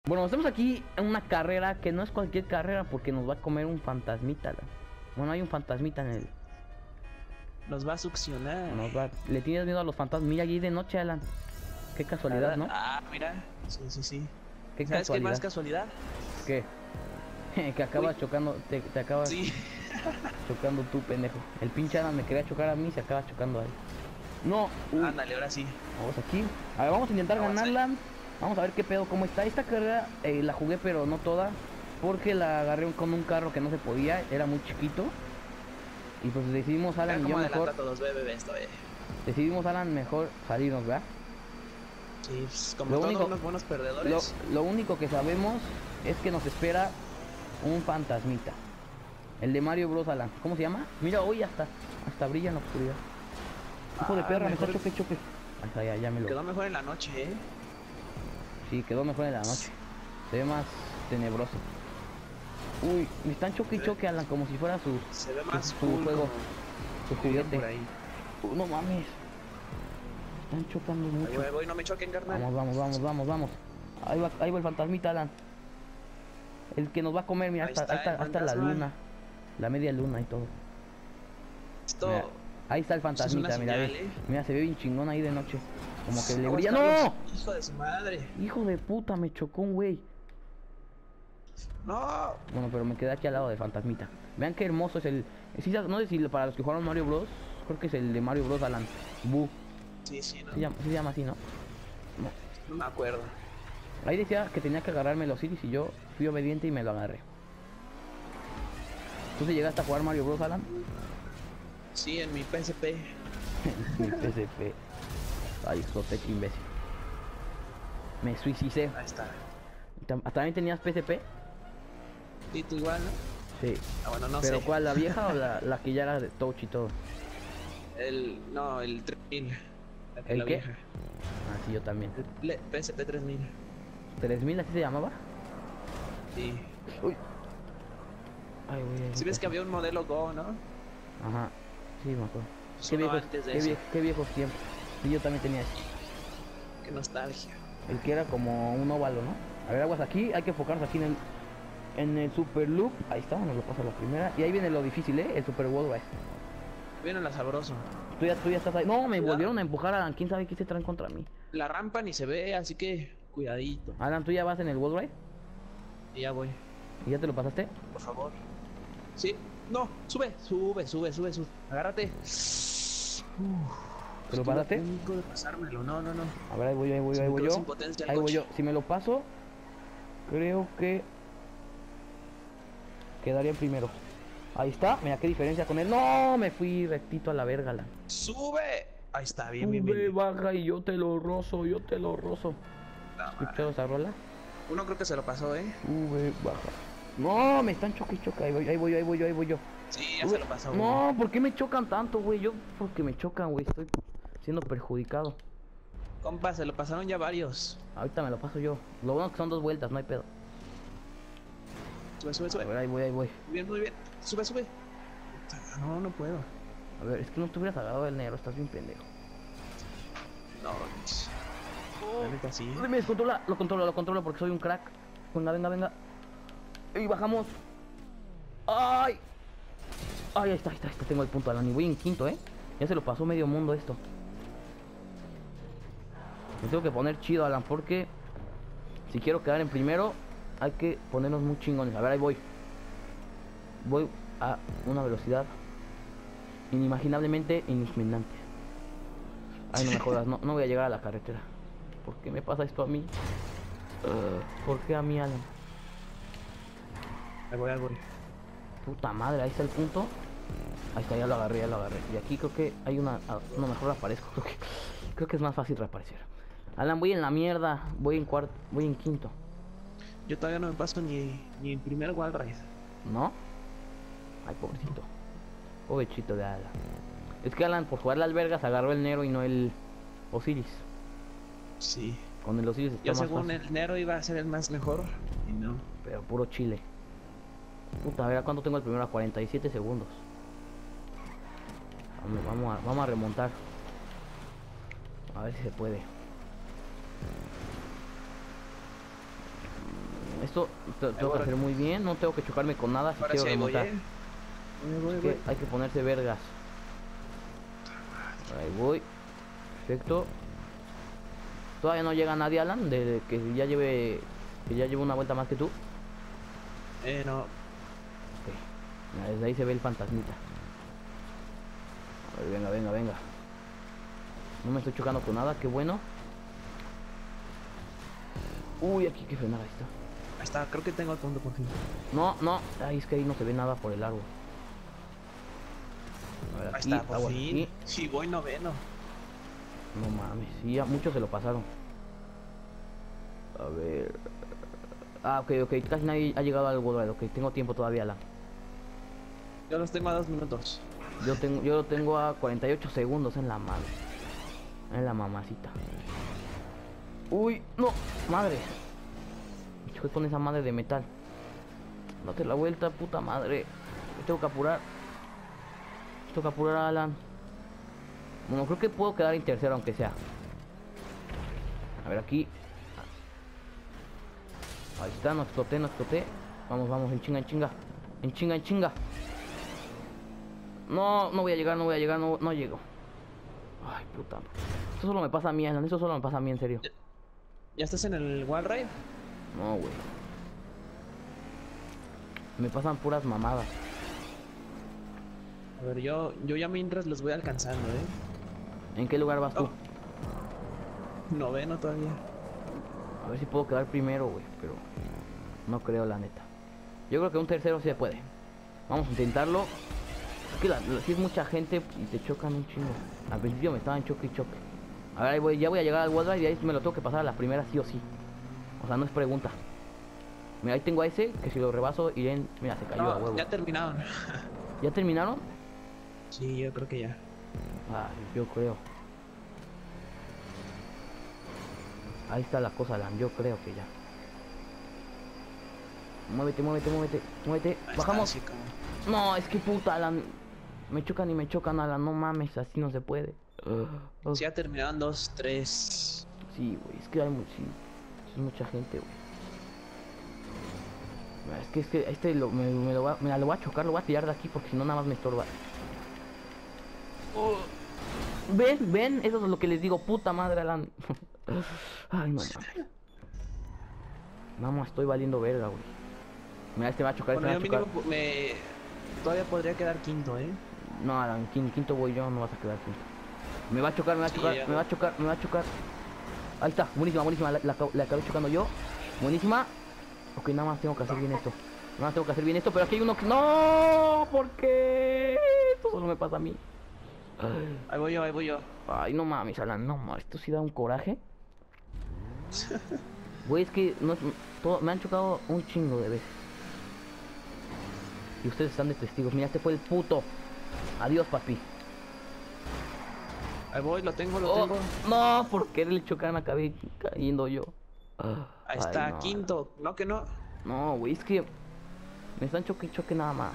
Bueno, estamos aquí en una carrera que no es cualquier carrera porque nos va a comer un fantasmita. Bueno, hay un fantasmita en el... Nos va a succionar. ¿Le tienes miedo a los fantasmas? Mira allí de noche, Alan. Qué casualidad, ¿no? Ah, mira. Sí, sí, sí. Qué ¿Sabes qué casualidad. más casualidad? ¿Qué? Que acabas chocando, te acabas Sí. chocando tú, pendejo. El pinche Alan me quería chocar a mí y se acaba chocando a él. No. Ándale, ahora sí. Vamos aquí. A ver, vamos a intentar Vamos ganarla. Vamos a ver qué pedo, cómo está. Esta carrera la jugué, pero no toda. Porque la agarré con un carro que no se podía. Era muy chiquito. Y pues decidimos, Alan y yo mejor. Todos, bebé, esto, Decidimos, Alan, mejor salirnos, ¿verdad? Sí, pues, como Lo todos único- unos buenos perdedores. Lo único que sabemos es que nos espera un fantasmita. El de Mario Bros. Alan. ¿Cómo se llama? Mira, hoy hasta brilla en la oscuridad. Hijo de perra, me está mejor- choque. Ahí está, ya me lo... Quedó mejor en la noche, Sí, quedó mejor en la noche. Se ve más tenebroso. Uy, me están choque, Alan, como si fuera Se ve más su cool, juego, como su dirían juguete. por ahí. No mames. Están chocando Ahí mucho. voy, no me choquen, carnal. Vamos. Ahí va el fantasmita, Alan. El que nos va a comer, mira, Ahí hasta está el la fantasma. luna. La media luna y todo. Esto Mira, ahí está el esto es fantasmita, una mira, señal, ve. Mira, se ve bien chingón ahí de noche. Como que le ¿Cómo brilla. estamos? ¡No! Hijo de su madre. Hijo de puta, me chocó un güey. No. Bueno, pero me quedé aquí al lado del fantasmita. Vean qué hermoso es el... sí, no sé si para los que jugaron Mario Bros. Creo que es el de Mario Bros. Alan. Boo. Sí, sí, no. Se llama así, ¿no? No me acuerdo. Ahí decía que tenía que agarrarme los Iris y yo fui obediente y me lo agarré. ¿Tú te llegaste a jugar Mario Bros, Alan? Sí, en mi PSP. Mi PSP. Ay, Sotec imbécil. Me suicidé. Ahí está. ¿También tenías PSP? ¿Y tú igual, no? Sí. Ah, bueno, no ¿Pero sé. cuál? ¿La vieja o la que ya era de touch y todo? No, el 3000. ¿El la qué? vieja. Ah, sí, yo también. El PSP 3000. ¿3000 así se llamaba? Sí. Uy. Ay, güey. Si ves que había un modelo Go, ¿no? Ajá. Sí, me acuerdo. Pues uno antes de ese. Qué viejos tiempos. Sí, yo también tenía ese. Qué nostalgia. El que era como un óvalo, ¿no? A ver, aguas aquí. Hay que enfocarnos aquí en el Super Loop. Ahí está, nos lo pasa la primera. Y ahí viene lo difícil, ¿eh? El Super World Race. Viene la sabroso. Tú ya estás ahí. No, me Cuidado. volvieron a empujar, Alan. ¿Quién sabe qué se traen contra mí? La rampa ni se ve, así que cuidadito. Alan, ¿tú ya vas en el World Race? Y ya voy. ¿Y ya te lo pasaste? Por favor. Sí. No, sube. Agárrate. ¿Te lo pasaste? Estuve a punto de pasármelo. No. A ver, ahí voy Se me quedó yo. sin potencia el Ahí voy coche. yo. Si me lo paso, creo que quedaría en primero. Ahí está. Mira qué diferencia con él. No, me fui rectito a la verga, Alan. ¡Sube! Ahí está, bien. Sube, baja y yo te lo rozo. La ¿Escuchado madre. esa rola? Uno creo que se lo pasó, Sube, baja. No, me están choque. Ahí voy yo. Sí, ya se lo pasó. No, ¿por qué me chocan tanto, güey? Yo, porque me chocan, güey. Estoy siendo perjudicado. Compa, se lo pasaron ya varios. Ahorita me lo paso yo. Lo bueno es que son 2 vueltas, no hay pedo. Sube. A ver, ahí voy. Muy bien. Sube. No puedo. A ver, es que no te hubieras agarrado del negro, estás bien pendejo. No, la neta sí. Me descontrola, lo controlo porque soy un crack. Venga. Y bajamos. ¡Ay! Ahí está, tengo el punto, Alan. Y voy en quinto, ¿eh? Ya se lo pasó medio mundo esto. Me tengo que poner chido, Alan, porque si quiero quedar en primero, hay que ponernos muy chingones. A ver, ahí voy. Voy a una velocidad inimaginablemente intimidante. Ay, no me jodas, no voy a llegar a la carretera. ¿Por qué me pasa esto a mí? ¿Por qué a mí, Alan? Ahí voy. Puta madre, ahí está el punto. Ahí está, ya lo agarré. Y aquí creo que hay una mejor aparezco. Creo que es más fácil reaparecer. Alan, voy en la mierda. Voy en quinto. Yo todavía no me paso ni en primer Wild Ride. ¿No? Ay, pobrecito. Pobrecito de Alan. Es que Alan, por jugar las vergas, agarró el Nero y no el Osiris. Sí. Con el Osiris está Yo más según fácil. el Nero iba a ser el más mejor. Y no. Pero puro chile. Puta, a ver, ¿a cuánto tengo el primero? A 47 segundos. Vamos a remontar. A ver si se puede. Esto tengo que hacer muy bien, no tengo que chocarme con nada si Ahora quiero sí, ahí voy, remontar. Voy. Que hay que ponerse vergas. Ahí voy. Perfecto. Todavía no llega nadie, Alan, de que ya lleve una vuelta más que tú. No. Ok. Mira, desde ahí se ve el fantasmita. A ver, venga. No me estoy chocando con nada, qué bueno. Uy, aquí hay que frenar, ahí está. Ahí está, creo que tengo el punto por fin. No. Ay, es que ahí no se ve nada por el árbol. A ver, Ahí aquí, está, por aguas fin. aquí. Sí, voy noveno. No mames, sí, ya muchos se lo pasaron. A ver. Ah, ok, casi nadie ha llegado al World Ride. Ok, tengo tiempo todavía, Alan. Yo los tengo a 2 minutos. Yo lo tengo a 48 segundos en la mano. En la mamacita. Uy, no, madre. Me choqué con esa madre de metal. Date la vuelta, puta madre. Me tengo que apurar. Alan. Bueno, creo que puedo quedar en tercero aunque sea. A ver aquí. Ahí está, no exploté. Vamos, en chinga. No voy a llegar, no llego. Ay, puta. Esto solo me pasa a mí, Alan, eso solo me pasa a mí, en serio. ¿Ya estás en el Wild Ride? No, güey. Me pasan puras mamadas. A ver, yo ya mientras los voy alcanzando, ¿En qué lugar vas tú? Noveno todavía. A ver si puedo quedar primero, güey, pero no creo, la neta. Yo creo que un tercero sí se puede. Vamos a intentarlo. Es que si es mucha gente y te chocan un chingo. Al principio me estaban choque y choque. A ver, ya voy a llegar al World Ride y ahí me lo tengo que pasar a la primera sí o sí. O sea, no es pregunta. Mira, ahí tengo a ese, que si lo rebaso iré en... Mira, se cayó a huevo. Ya terminaron. ¿Ya terminaron? Sí, yo creo que ya. Ah, yo creo. Ahí está la cosa, Alan, yo creo que ya. Muévete. Ahí Bajamos. está, así No, es que puta, Alan. Me chocan, Alan, no mames, así no se puede. como... Sí, ya terminaron 2, 3. Sí, güey, es que hay mucha gente, güey. Es que este lo voy a chocar, lo voy a tirar de aquí porque si no nada más me estorba. ¿Ven? Eso es lo que les digo, puta madre, Alan. Ay, no mames. Vamos, estoy valiendo verga, güey. Mira, este va a chocar, Bueno, yo mínimo todavía podría quedar quinto, No, Alan, quinto voy yo, no vas a quedar quinto. Me va a chocar. Ahí está, buenísima, la acabé chocando yo. Buenísima. Ok, nada más tengo que hacer bien esto. Pero aquí hay uno que... ¡No! ¿Por qué? Esto solo me pasa a mí. Ahí voy yo. Ay, no mames, Alan, no mames, esto sí da un coraje. Güey, es que me han chocado un chingo de veces. Y ustedes están de testigos. Mira, este fue el puto. Adiós, papi. Ahí voy, lo tengo. No, ¿por qué le chocaron? Acabé cayendo yo. Ahí está, no, quinto. No, que no. No, güey, es que me están choque nada más.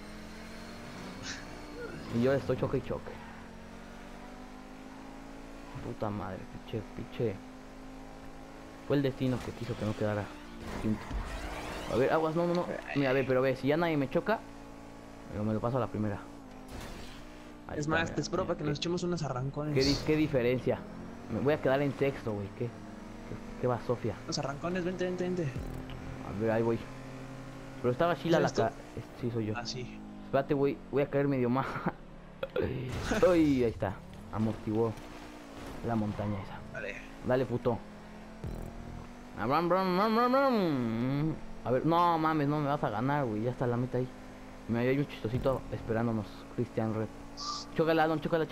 Y yo estoy choque. Puta madre, piche. Fue el destino que quiso que no quedara quinto. A ver, aguas, no. Mira, pero si ya nadie me choca, me lo paso a la primera. Ahí Es está, más, mira, te espero para que nos echemos unos arrancones. ¿Qué diferencia? Me voy a quedar en sexto, güey. ¿Qué va, Sofía? Los arrancones, vente. A ver, ahí voy. Pero estaba Sheila la cara. Sí, soy yo. Ah, sí. Espérate, voy a caer medio más. Uy, ahí está. Amortiguó la montaña esa. Dale, puto. A ver, no mames, no me vas a ganar, güey. Ya está la meta ahí. Me hay un chistosito esperándonos, Christian Red. Chócala, Alon, chócala.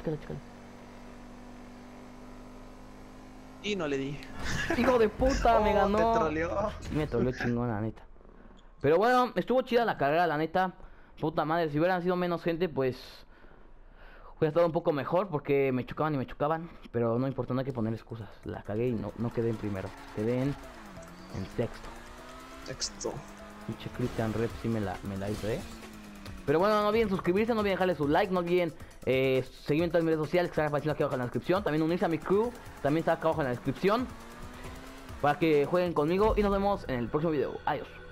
Y no le di. Hijo de puta, me ganó. Te troleó. Sí, me troleó chingón, la neta. Pero bueno, estuvo chida la carrera, la neta. Puta madre, si hubieran sido menos gente, pues hubiera estado un poco mejor porque me chocaban. Pero no importa, no hay que poner excusas. La cagué y no quedé en primero. Quedé en sexto. Pinche Christian Rep sí me la hizo, Pero bueno, no olviden suscribirse, no olviden dejarle su like, no olviden seguirme en todas mis redes sociales que están apareciendo aquí abajo en la descripción. También unirse a mi crew, también está acá abajo en la descripción. para que jueguen conmigo y nos vemos en el próximo video. Adiós.